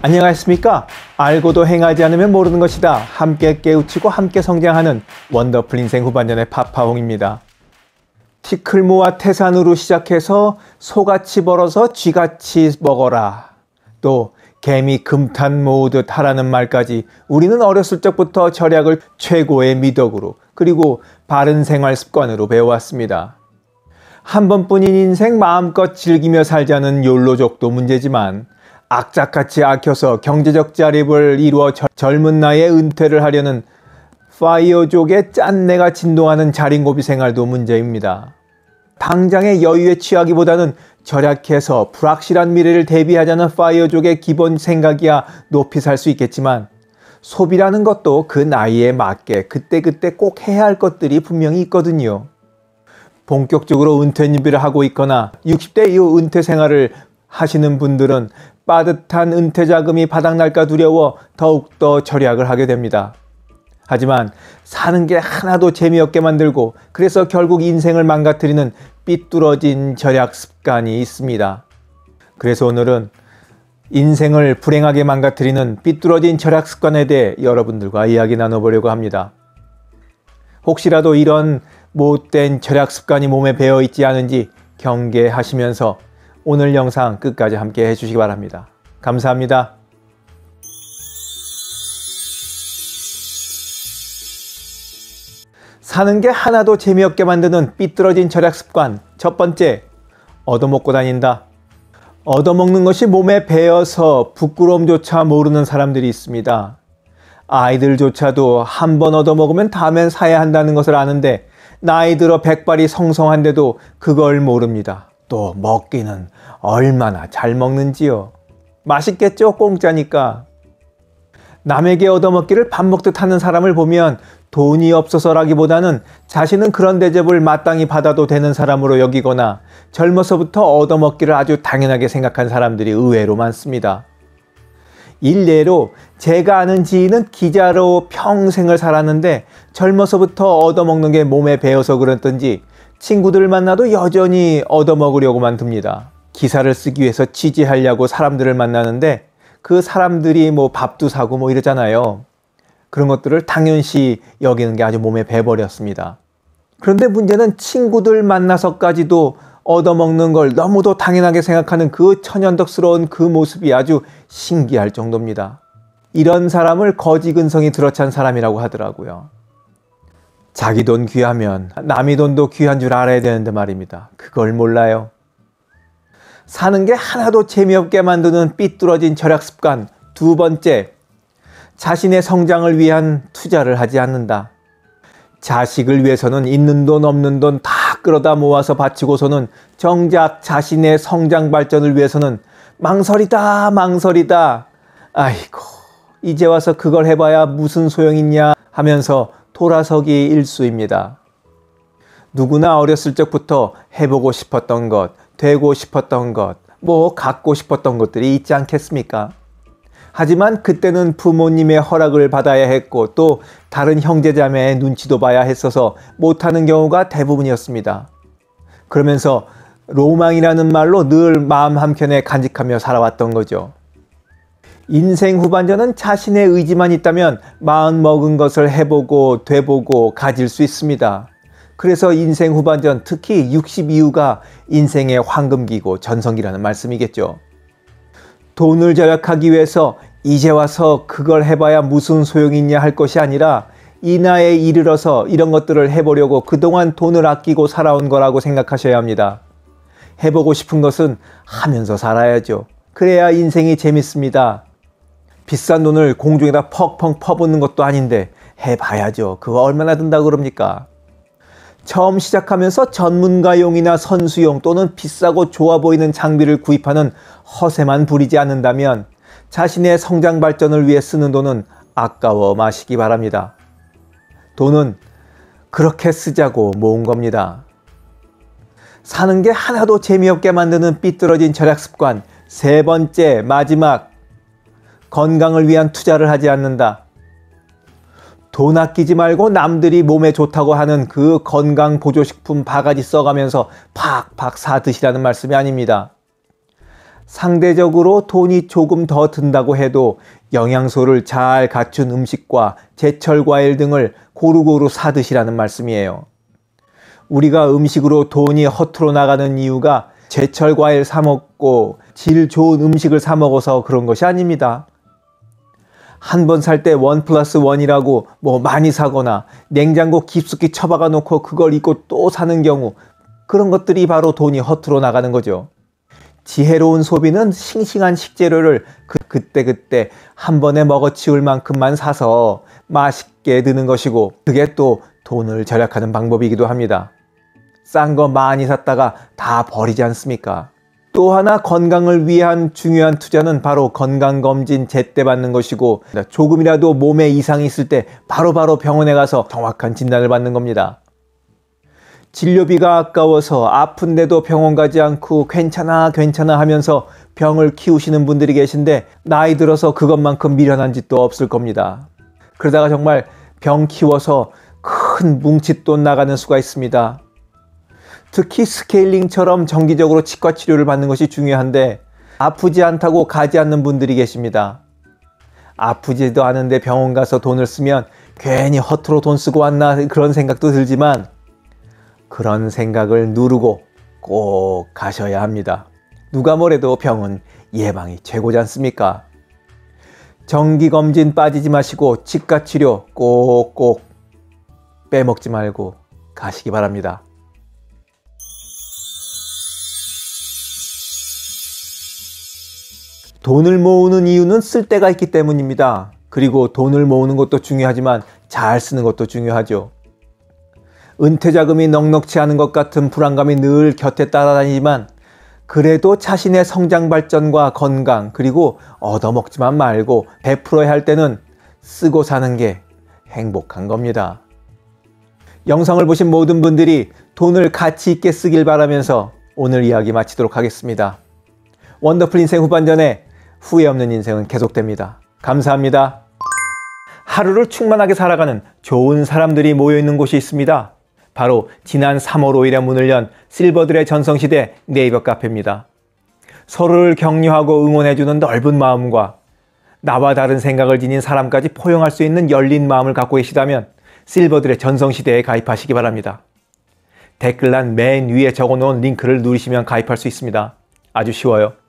안녕하십니까? 알고도 행하지 않으면 모르는 것이다. 함께 깨우치고 함께 성장하는 원더풀 인생 후반전의 파파홍입니다. 티클모아 태산으로 시작해서 소같이 벌어서 쥐같이 먹어라. 또 개미 금탄 모으듯 하라는 말까지 우리는 어렸을 적부터 절약을 최고의 미덕으로 그리고 바른 생활 습관으로 배워왔습니다. 한 번뿐인 인생 마음껏 즐기며 살자는 욜로족도 문제지만 악착같이 아껴서 경제적 자립을 이루어 젊은 나이에 은퇴를 하려는 파이어족의 짠내가 진동하는 자린고비 생활도 문제입니다. 당장의 여유에 취하기보다는 절약해서 불확실한 미래를 대비하자는 파이어족의 기본 생각이야 높이 살 수 있겠지만 소비라는 것도 그 나이에 맞게 그때그때 꼭 해야 할 것들이 분명히 있거든요. 본격적으로 은퇴 준비를 하고 있거나 60대 이후 은퇴 생활을 하시는 분들은 빠듯한 은퇴 자금이 바닥날까 두려워 더욱더 절약을 하게 됩니다. 하지만 사는 게 하나도 재미없게 만들고 그래서 결국 인생을 망가뜨리는 삐뚤어진 절약 습관이 있습니다. 그래서 오늘은 인생을 불행하게 망가뜨리는 삐뚤어진 절약 습관에 대해 여러분들과 이야기 나눠보려고 합니다. 혹시라도 이런 못된 절약 습관이 몸에 배어 있지 않은지 경계하시면서 오늘 영상 끝까지 함께 해주시기 바랍니다. 감사합니다. 사는 게 하나도 재미없게 만드는 삐뚤어진 절약 습관. 첫 번째, 얻어먹고 다닌다. 얻어먹는 것이 몸에 배어서 부끄러움조차 모르는 사람들이 있습니다. 아이들조차도 한 번 얻어먹으면 다음엔 사야 한다는 것을 아는데 나이 들어 백발이 성성한데도 그걸 모릅니다. 또 먹기는 얼마나 잘 먹는지요. 맛있겠죠? 공짜니까. 남에게 얻어먹기를 밥 먹듯 하는 사람을 보면 돈이 없어서라기보다는 자신은 그런 대접을 마땅히 받아도 되는 사람으로 여기거나 젊어서부터 얻어먹기를 아주 당연하게 생각한 사람들이 의외로 많습니다. 일례로 제가 아는 지인은 기자로 평생을 살았는데 젊어서부터 얻어먹는 게 몸에 배어서 그랬던지 친구들을 만나도 여전히 얻어먹으려고만 듭니다. 기사를 쓰기 위해서 취재하려고 사람들을 만나는데 그 사람들이 뭐 밥도 사고 뭐 이러잖아요. 그런 것들을 당연시 여기는 게 아주 몸에 배버렸습니다. 그런데 문제는 친구들 만나서까지도 얻어먹는 걸 너무도 당연하게 생각하는 그 천연덕스러운 그 모습이 아주 신기할 정도입니다. 이런 사람을 거지근성이 들어찬 사람이라고 하더라고요. 자기 돈 귀하면 남의 돈도 귀한 줄 알아야 되는데 말입니다. 그걸 몰라요. 사는 게 하나도 재미없게 만드는 삐뚤어진 절약 습관. 두 번째, 자신의 성장을 위한 투자를 하지 않는다. 자식을 위해서는 있는 돈 없는 돈 다 끌어다 모아서 바치고서는 정작 자신의 성장 발전을 위해서는 망설이다. 아이고 이제 와서 그걸 해봐야 무슨 소용있냐 하면서 돌아서기 일쑤입니다. 누구나 어렸을 적부터 해보고 싶었던 것, 되고 싶었던 것, 뭐 갖고 싶었던 것들이 있지 않겠습니까? 하지만 그때는 부모님의 허락을 받아야 했고 또 다른 형제자매의 눈치도 봐야 했어서 못하는 경우가 대부분이었습니다. 그러면서 로망이라는 말로 늘 마음 한켠에 간직하며 살아왔던 거죠. 인생 후반전은 자신의 의지만 있다면 마음 먹은 것을 해보고 돼보고 가질 수 있습니다. 그래서 인생 후반전, 특히 60 이후가 인생의 황금기고 전성기라는 말씀이겠죠. 돈을 절약하기 위해서 이제 와서 그걸 해봐야 무슨 소용이 있냐 할 것이 아니라 이 나이에 이르러서 이런 것들을 해보려고 그동안 돈을 아끼고 살아온 거라고 생각하셔야 합니다. 해보고 싶은 것은 하면서 살아야죠. 그래야 인생이 재밌습니다. 비싼 돈을 공중에다 퍽퍽 퍼붓는 것도 아닌데 해봐야죠. 그거 얼마나 든다고 그럽니까? 처음 시작하면서 전문가용이나 선수용 또는 비싸고 좋아 보이는 장비를 구입하는 허세만 부리지 않는다면 자신의 성장 발전을 위해 쓰는 돈은 아까워 마시기 바랍니다. 돈은 그렇게 쓰자고 모은 겁니다. 사는 게 하나도 재미없게 만드는 삐뚤어진 절약 습관. 세 번째, 마지막, 건강을 위한 투자를 하지 않는다. 돈 아끼지 말고 남들이 몸에 좋다고 하는 그 건강 보조식품 바가지 써가면서 팍팍 사 드시라는 말씀이 아닙니다. 상대적으로 돈이 조금 더 든다고 해도 영양소를 잘 갖춘 음식과 제철 과일 등을 고루고루 사 드시라는 말씀이에요. 우리가 음식으로 돈이 허투루 나가는 이유가 제철 과일 사 먹고 질 좋은 음식을 사 먹어서 그런 것이 아닙니다. 한 번 살 때 1+1이라고 많이 사거나 냉장고 깊숙이 처박아 놓고 그걸 잊고 또 사는 경우, 그런 것들이 바로 돈이 허투루 나가는 거죠. 지혜로운 소비는 싱싱한 식재료를 그때그때 한 번에 먹어치울 만큼만 사서 맛있게 드는 것이고, 그게 또 돈을 절약하는 방법이기도 합니다. 싼 거 많이 샀다가 다 버리지 않습니까? 또 하나 건강을 위한 중요한 투자는 바로 건강검진 제때 받는 것이고, 조금이라도 몸에 이상이 있을 때 바로바로 병원에 가서 정확한 진단을 받는 겁니다. 진료비가 아까워서 아픈데도 병원 가지 않고 괜찮아 하면서 병을 키우시는 분들이 계신데, 나이 들어서 그것만큼 미련한 짓도 없을 겁니다. 그러다가 정말 병 키워서 큰 뭉칫돈 나가는 수가 있습니다. 특히 스케일링처럼 정기적으로 치과 치료를 받는 것이 중요한데, 아프지 않다고 가지 않는 분들이 계십니다. 아프지도 않은데 병원 가서 돈을 쓰면 괜히 허투루 돈 쓰고 왔나 그런 생각도 들지만, 그런 생각을 누르고 꼭 가셔야 합니다. 누가 뭐래도 병은 예방이 최고지 않습니까? 정기검진 빠지지 마시고 치과 치료 꼭꼭 빼먹지 말고 가시기 바랍니다. 돈을 모으는 이유는 쓸 데가 있기 때문입니다. 그리고 돈을 모으는 것도 중요하지만 잘 쓰는 것도 중요하죠. 은퇴자금이 넉넉치 않은 것 같은 불안감이 늘 곁에 따라다니지만, 그래도 자신의 성장 발전과 건강, 그리고 얻어먹지만 말고 베풀어야 할 때는 쓰고 사는 게 행복한 겁니다. 영상을 보신 모든 분들이 돈을 가치 있게 쓰길 바라면서 오늘 이야기 마치도록 하겠습니다. 원더풀 인생 후반전에 후회 없는 인생은 계속됩니다. 감사합니다. 하루를 충만하게 살아가는 좋은 사람들이 모여있는 곳이 있습니다. 바로 지난 3월 5일에 문을 연 실버들의 전성시대 네이버 카페입니다. 서로를 격려하고 응원해주는 넓은 마음과 나와 다른 생각을 지닌 사람까지 포용할 수 있는 열린 마음을 갖고 계시다면 실버들의 전성시대에 가입하시기 바랍니다. 댓글란 맨 위에 적어놓은 링크를 누르시면 가입할 수 있습니다. 아주 쉬워요.